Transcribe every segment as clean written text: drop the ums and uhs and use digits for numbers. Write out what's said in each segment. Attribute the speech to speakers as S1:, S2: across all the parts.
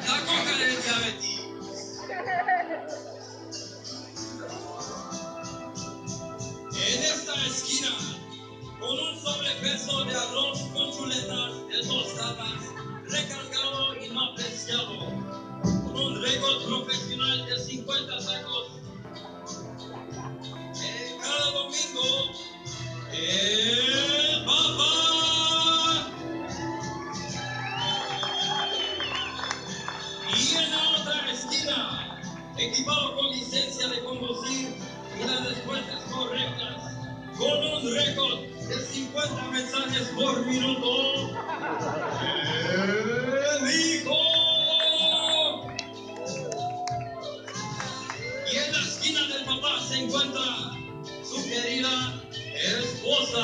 S1: con el diabetes. En esta esquina, con un sobrepeso de arroz con chuletas de tostadas, recargado y no apreciado, con un récord profesional de 50 tacos, cada domingo, el papá. Y en la otra esquina, equipado con licencia de conducir y las respuestas correctas, con un récord de 50 mensajes por minuto, el hijo. Y en la esquina del papá se encuentra su querida esposa.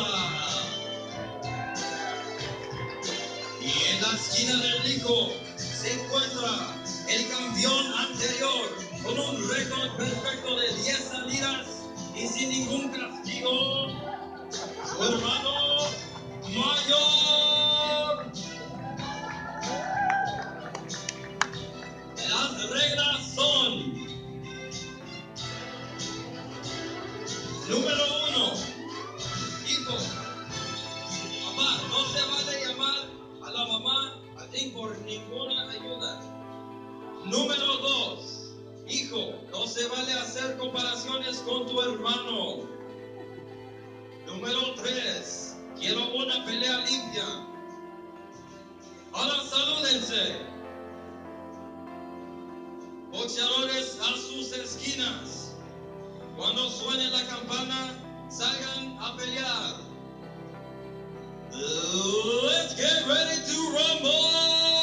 S1: Y en la esquina del hijo se encuentra el campeón anterior con un récord perfecto de 10 salidas y sin ningún castigo, su hermano mayor. Las reglas son: número 1, hijo, papá, no se vale llamar a la mamá a ti por ninguna ayuda. Número 2, hijo, no se vale hacer comparaciones con tu hermano. Número 3, quiero una pelea limpia. Ahora salúdense. Boxeadores a sus esquinas. Cuando suene la campana, salgan a pelear. Let's get ready to rumble.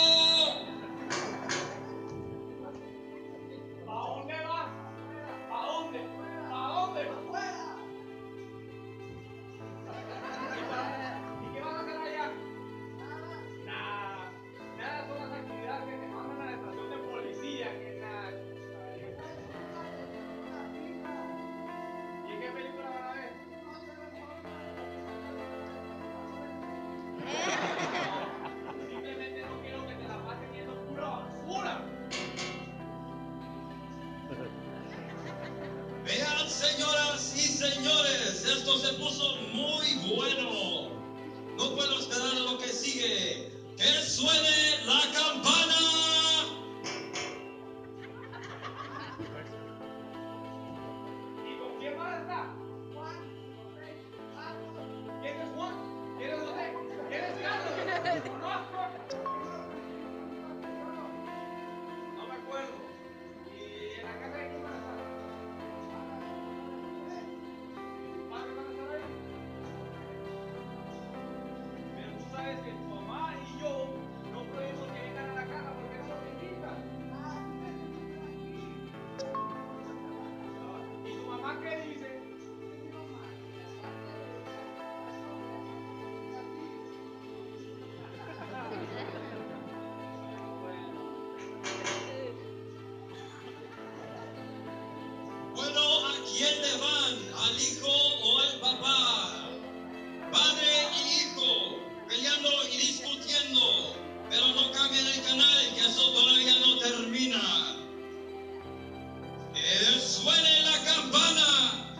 S1: Vean, señoras y señores, esto se puso muy bueno. No puedo esperar a lo que sigue. ¡Que suene la campana!
S2: ¿Y con quién más está? ¿Quién es Juan? ¿Quién es José? ¿Quién es Carlos? No me acuerdo. ¿Y en la casa de quién más está? ¿Padre van a estar ahí? Pero tú sabes que tu mamá y yo no podemos que vengan a la casa porque eso te invita. ¿Y tu mamá qué dice?
S1: Bueno, ¿a quién le van? ¿Al hijo o al papá? Padre y hijo, peleando y discutiendo, pero no cambien el canal, que eso todavía no termina. ¡Que suene la campana!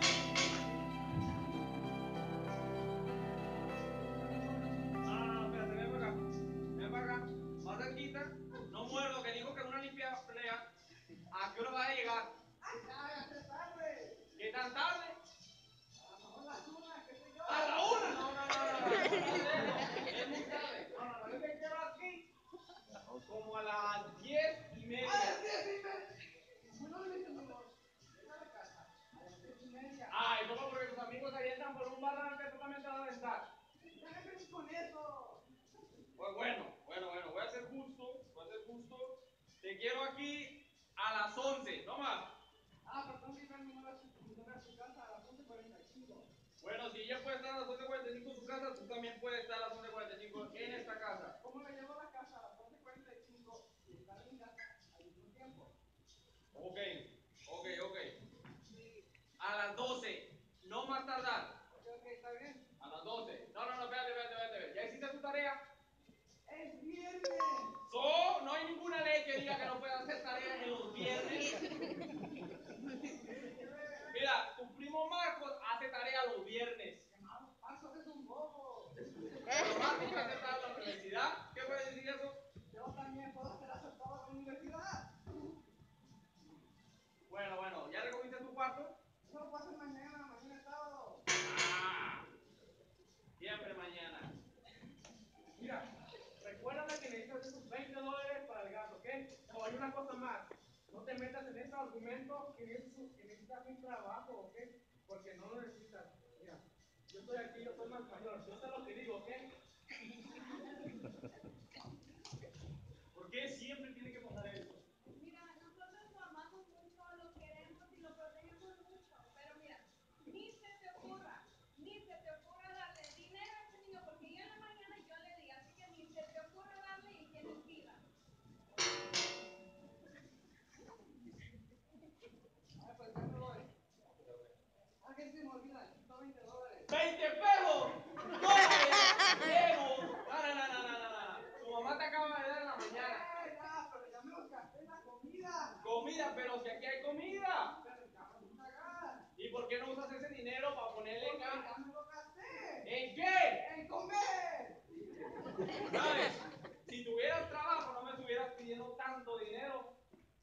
S2: No, espérate, ven para acá. Ven para acá. Más cerquita. No muerdo, que dijo que en una limpia pelea. ¿A qué hora vas a llegar? ¿Qué tan tarde? ¿A la una? No. Es muy tarde. No. Yo te quiero aquí como a las 10:30. Ay, ¿cómo? Porque tus amigos ahí entran por un barranco, tú también te vas a aventar. Pues bueno, voy a ser justo. Te quiero aquí a las 11, no más. Bueno, si ella puede estar a las 11:45 en su casa, tú también puedes estar a las 11:45 en esta casa. Ok. A las 12, no más tardar. A las 12. No, espérate. ¿Ya hiciste tu tarea? No hay ninguna ley que diga que no una cosa más. No te metas en ese argumento que necesitas un trabajo, ¿ok? Porque no lo necesitas. Mira, yo estoy aquí, yo soy más mayor. Yo sé lo que digo, ¿ok? ¿Por qué siempre tiene que pasar eso?
S3: Mira, nosotros lo amamos mucho, lo queremos y lo protegemos mucho, pero mira, ni se te ocurra darle dinero a ese niño, porque yo en la mañana yo le di, así que ni se te ocurra darle y tienes vida.
S2: Ah, pues ya me voy. Ah, que se me olvida, necesito $20. ¡20 pesos! ¡Dólares! ¡Diego! No. Tu mamá te acaba de dar en la mañana. No, pero ya me lo gasté en la comida. Comida, pero si aquí hay comida. Pero ya me lo pagar. ¿Y por qué no usas ese dinero para ponerle acá? Ya me lo gasté. ¿En qué? En comer. ¿Sabes? Si tuvieras trabajo, no me estuvieras pidiendo tanto dinero.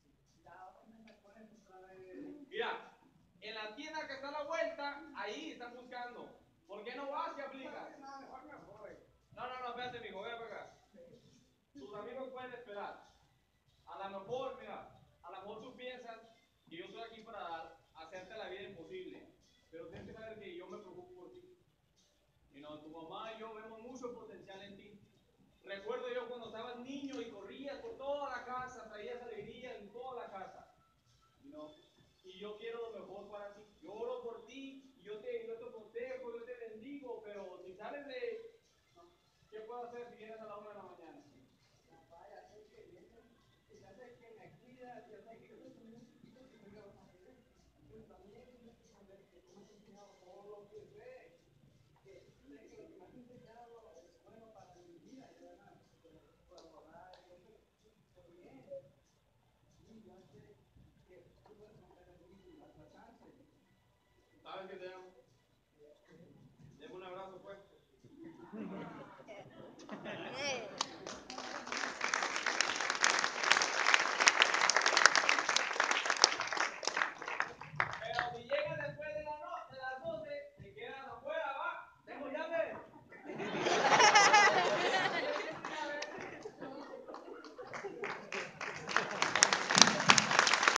S2: Mira, en la tienda que está a la vuelta, ahí están buscando. ¿Por qué no vas y aplicas? No, mejor me voy. No, espérate, mijo, ven para acá. Tus amigos pueden esperar. A lo mejor, mira, a lo mejor tú piensas que yo estoy aquí para hacerte la vida imposible. Pero tienes que saber que yo me preocupo por ti. Y no, tu mamá y yo vemos mucho potencial en ti. Recuerdo yo cuando estabas niño y corrías por toda la casa, traías alegría en toda la casa. ¿No? Y yo quiero lo mejor para ti. Yo oro por ti, y yo te protejo, yo te bendigo, pero si sales de... ¿Qué puedo hacer si vienes a la 1 de la mañana? Vaya, sé que vienes, y ya sé que me cuidas, ya sé que yo soy un chiquito que me lo hacer. Pero también tienes que saber que tú me has enseñado todo lo que sé. Que sé que lo que me has enseñado es bueno para mi vida, y además puedo orar, yo sé que estoy bien. Y yo sé que tú puedes contar en mí la chance. ¿Sabes que te amo?